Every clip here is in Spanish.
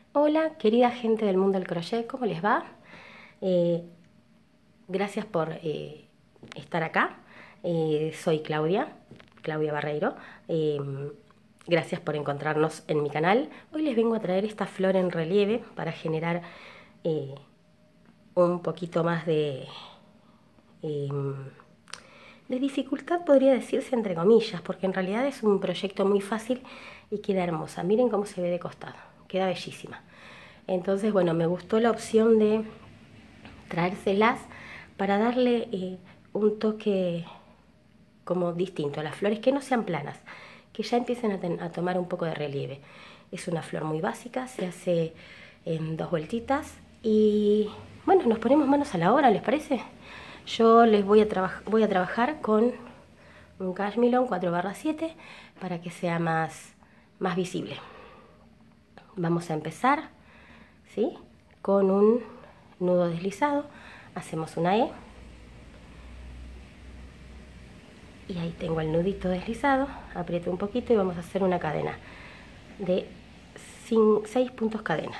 Hola, querida gente del mundo del crochet, ¿cómo les va? Eh, Gracias por estar acá. Soy Claudia Barreiro. Eh, gracias por encontrarnos en mi canal. Hoy les vengo a traer esta flor en relieve para generar eh, un poquito más eh, de dificultad, podría decirse entre comillas, porque en realidad es un proyecto muy fácil y queda hermosa. Miren cómo se ve de costado, queda bellísima. Entonces, bueno, me gustó la opción de traérselas para darle un toque como distinto a las flores, que no sean planas, que ya empiecen a tomar un poco de relieve. Es una flor muy básica, se hace en 2 vueltitas y bueno, nos ponemos manos a la obra, ¿les parece? Yo les voy a trabajar con un cashmilon 4/7 para que sea más visible. Vamos a empezar, ¿sí?, con un nudo deslizado. Hacemos una E y ahí tengo el nudito deslizado. Aprieto un poquito y vamos a hacer una cadena de 6 puntos cadena.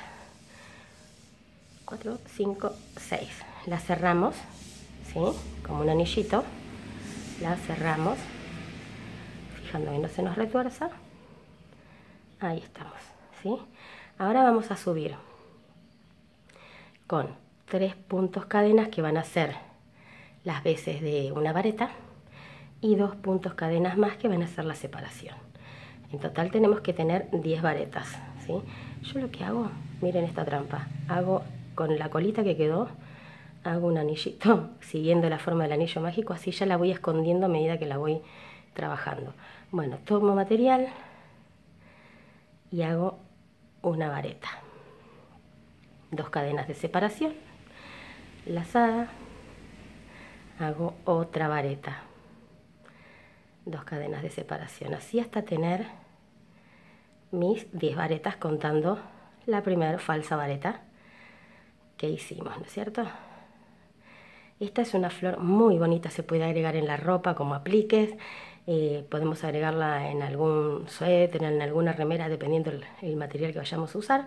4, 5, 6. La cerramos, ¿sí?, como un anillito. La cerramos, fijando que no se nos retuerza. Ahí estamos, ¿sí? Ahora vamos a subir con 3 puntos cadenas, que van a ser las veces de una vareta, y 2 puntos cadenas más, que van a ser la separación. En total tenemos que tener 10 varetas, ¿sí? Yo lo que hago, miren esta trampa, hago con la colita que quedó, hago un anillito siguiendo la forma del anillo mágico, así ya la voy escondiendo a medida que la voy trabajando. Bueno, tomo material y hago una vareta, 2 cadenas de separación, lazada, hago otra vareta, 2 cadenas de separación, así hasta tener mis 10 varetas, contando la primera falsa vareta que hicimos, ¿no es cierto? Esta es una flor muy bonita, se puede agregar en la ropa como apliques, podemos agregarla en algún suéter, en alguna remera, dependiendo el material que vayamos a usar,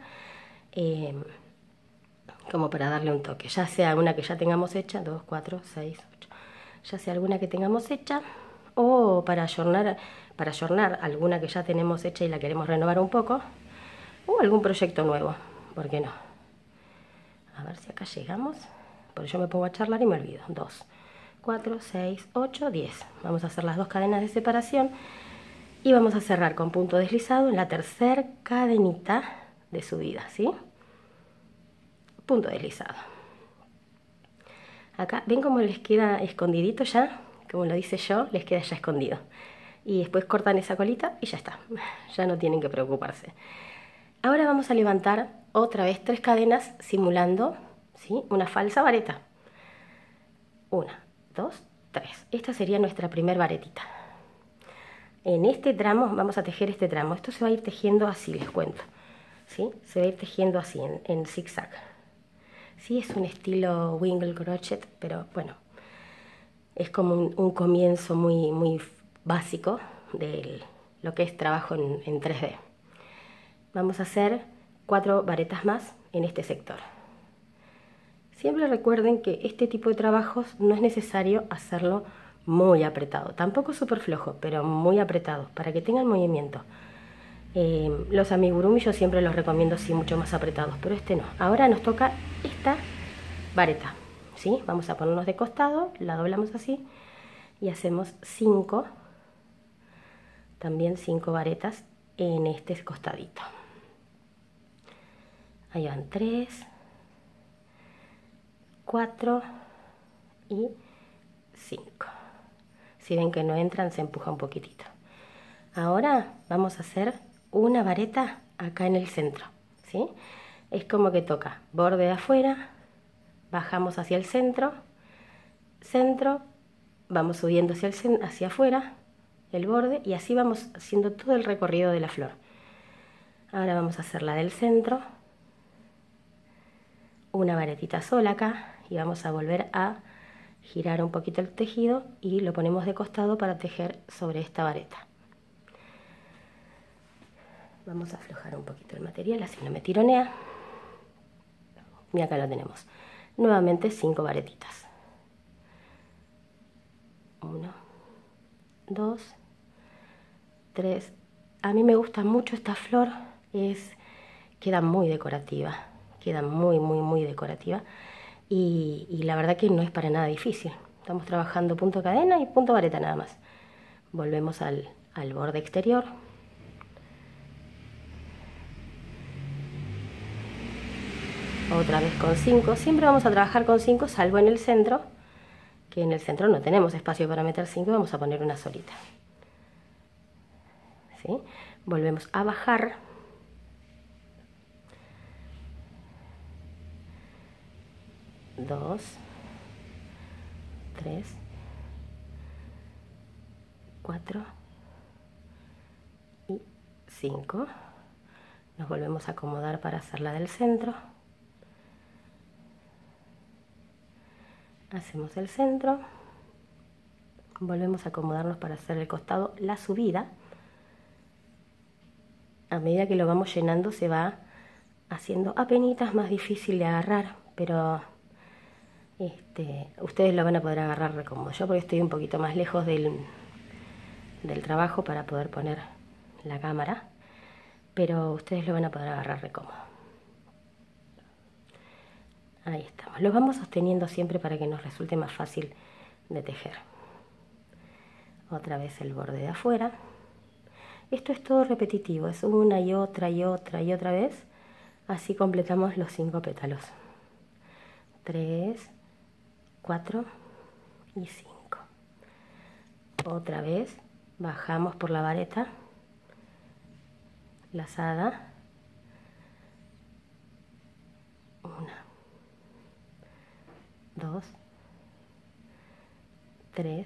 como para darle un toque, ya sea una que ya tengamos hecha, 2, 4, 6, 8, ya sea alguna que tengamos hecha, o para ayornar alguna que ya tenemos hecha y la queremos renovar un poco, o algún proyecto nuevo, ¿por qué no? A ver si acá llegamos, porque yo me pongo a charlar y me olvido. 2, 4, 6, 8, 10. Vamos a hacer las 2 cadenas de separación y vamos a cerrar con punto deslizado en la tercera cadenita de subida, ¿sí? Punto deslizado. Acá, ¿ven cómo les queda escondidito ya? Como lo dice yo, les queda ya escondido. Y después cortan esa colita y ya está. Ya no tienen que preocuparse. Ahora vamos a levantar otra vez 3 cadenas simulando, ¿sí?, una falsa vareta. 1, 2, 3. Esta sería nuestra primer varetita. En este tramo vamos a tejer este tramo. Esto se va a ir tejiendo así, les cuento, ¿sí? Se va a ir tejiendo así, en zigzag. Sí, es un estilo Wingle Crochet, pero bueno, es como un comienzo muy básico de lo que es trabajo en 3D. Vamos a hacer 4 varetas más en este sector. Siempre recuerden que este tipo de trabajos no es necesario hacerlo muy apretado, tampoco súper flojo, pero muy apretado, para que tengan movimiento. Los amigurumi yo siempre los recomiendo así mucho más apretados, pero este no. Ahora nos toca esta vareta, ¿sí? Vamos a ponernos de costado, la doblamos así y hacemos 5, también 5 varetas en este costadito. Ahí van 3, 4 y 5. Si ven que no entran, se empuja un poquitito. Ahora vamos a hacer una vareta acá en el centro, ¿sí? Es como que toca borde de afuera, bajamos hacia el centro, vamos subiendo hacia afuera el borde, y así vamos haciendo todo el recorrido de la flor. Ahora vamos a hacer la del centro, una varetita sola acá, y vamos a volver a girar un poquito el tejido y lo ponemos de costado para tejer sobre esta vareta. Vamos a aflojar un poquito el material, así no me tironea. Y acá lo tenemos. Nuevamente 5 varetitas. 1, 2, 3. A mí me gusta mucho esta flor, queda muy decorativa, queda muy decorativa y la verdad que no es para nada difícil. Estamos trabajando punto cadena y punto vareta nada más. Volvemos al borde exterior. Otra vez con 5. Siempre vamos a trabajar con 5, salvo en el centro, que en el centro no tenemos espacio para meter 5, vamos a poner una solita. ¿Sí? Volvemos a bajar. Dos, 3, 4 y 5. Nos volvemos a acomodar para hacer la del centro. Hacemos el centro. Volvemos a acomodarnos para hacer el costado, la subida. A medida que lo vamos llenando se va haciendo apenitas más difícil de agarrar, pero ustedes lo van a poder agarrar como yo, porque estoy un poquito más lejos del trabajo para poder poner la cámara, pero ustedes lo van a poder agarrar re cómodo. Ahí estamos. Los vamos sosteniendo siempre para que nos resulte más fácil de tejer. Otra vez el borde de afuera. Esto es todo repetitivo, es una y otra y otra y otra vez. Así completamos los 5 pétalos. 3, 4 y 5. Otra vez bajamos por la vareta, lazada. 1, 2, 3,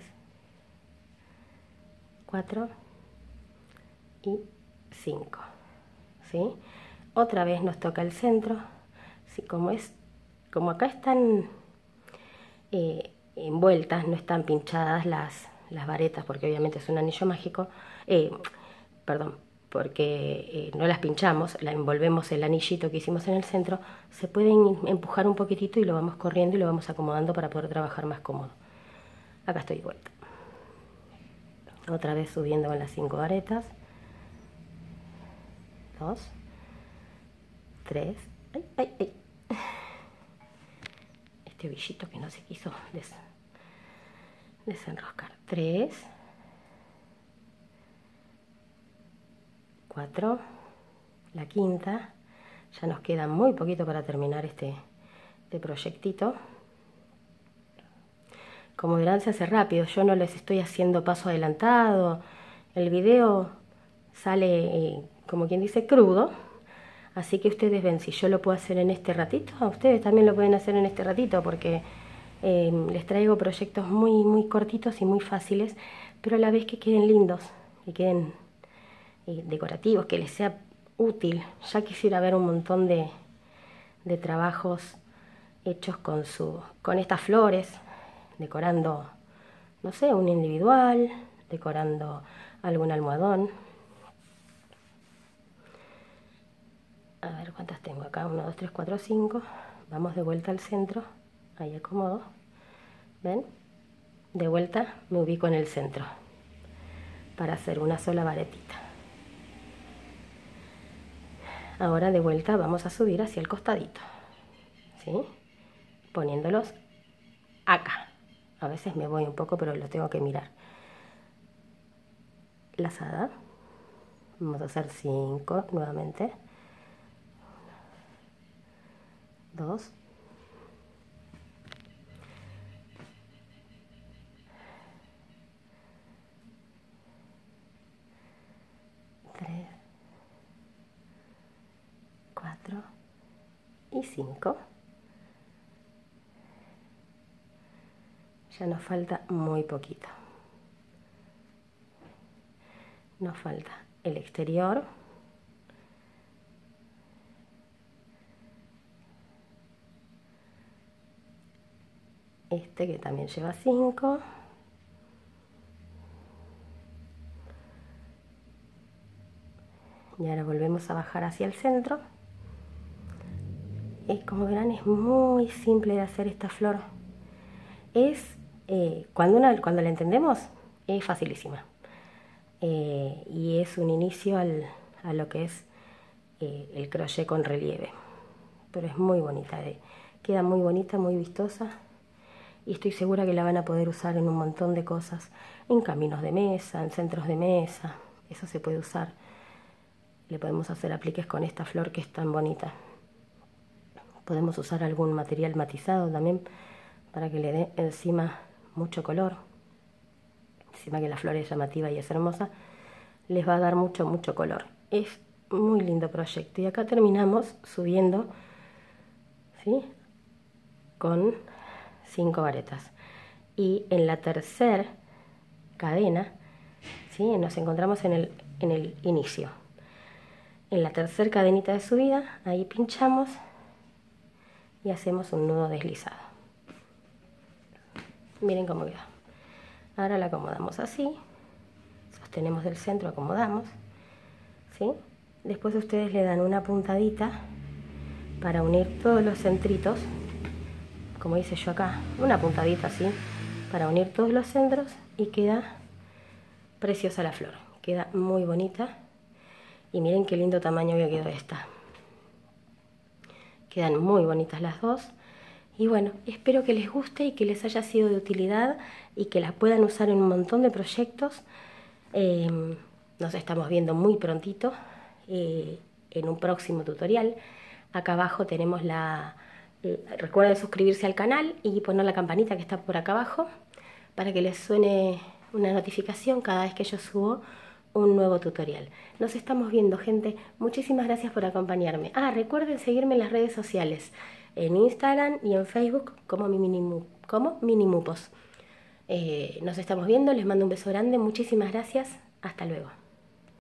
4 y 5. ¿Sí? Otra vez nos toca el centro. ¿Sí? Como acá están envueltas, no están pinchadas las varetas, porque obviamente es un anillo mágico, perdón, porque no las pinchamos, la envolvemos el anillito que hicimos en el centro, se pueden empujar un poquitito y lo vamos corriendo y lo vamos acomodando para poder trabajar más cómodo. Acá estoy de vuelta. Otra vez subiendo con las 5 varetas. 2, 3, ay. Este ovillito que no se quiso desenroscar. 3, 4, la quinta. Ya nos queda muy poquito para terminar este proyectito. Como verán, se hace rápido, yo no les estoy haciendo paso adelantado, el video sale como quien dice crudo, así que ustedes ven, si yo lo puedo hacer en este ratito, ustedes también lo pueden hacer en este ratito, porque les traigo proyectos muy cortitos y muy fáciles, pero a la vez que queden lindos, que queden decorativos, que les sea útil. Ya quisiera ver un montón de trabajos hechos con estas flores, decorando, no sé, un individual, decorando algún almohadón. A ver cuántas tengo acá, 1, 2, 3, 4, 5. Vamos de vuelta al centro, ahí acomodo. ¿Ven? De vuelta me ubico en el centro para hacer una sola varetita. Ahora de vuelta vamos a subir hacia el costadito, ¿sí? Poniéndolos acá. A veces me voy un poco, pero lo tengo que mirar. Lazada. Vamos a hacer 5 nuevamente. 2. 3, 4 y 5. Ya nos falta muy poquito. Nos falta el exterior. Este que también lleva 5. Y ahora volvemos a bajar hacia el centro. como verán, es muy simple de hacer esta flor. Cuando la entendemos, es facilísima. Y es un inicio a lo que es el crochet con relieve. Pero es muy bonita, queda muy bonita, muy vistosa. Y estoy segura que la van a poder usar en un montón de cosas. En caminos de mesa, en centros de mesa. Eso se puede usar. Le podemos hacer apliques con esta flor que es tan bonita. Podemos usar algún material matizado también para que le dé encima mucho color. Encima que la flor es llamativa y es hermosa, les va a dar mucho color. Es muy lindo proyecto. Y acá terminamos subiendo, ¿sí?, con 5 varetas. Y en la tercera cadena, ¿sí?, nos encontramos en el inicio. En la tercera cadenita de subida, ahí pinchamos y hacemos un nudo deslizado. Miren cómo queda. Ahora la acomodamos así, sostenemos del centro, acomodamos, ¿sí? Después ustedes le dan una puntadita para unir todos los centritos, como hice yo acá, una puntadita así, para unir todos los centros, y queda preciosa la flor, queda muy bonita. Y miren qué lindo tamaño que quedó esta. Quedan muy bonitas las dos. Y bueno, espero que les guste y que les haya sido de utilidad y que las puedan usar en un montón de proyectos. Nos estamos viendo muy prontito en un próximo tutorial. Acá abajo tenemos recuerden suscribirse al canal y poner la campanita que está por acá abajo para que les suene una notificación cada vez que yo subo un nuevo tutorial. Nos estamos viendo, gente. Muchísimas gracias por acompañarme. Recuerden seguirme en las redes sociales, en Instagram y en Facebook como Minimupos. Nos estamos viendo, les mando un beso grande. Muchísimas gracias. Hasta luego.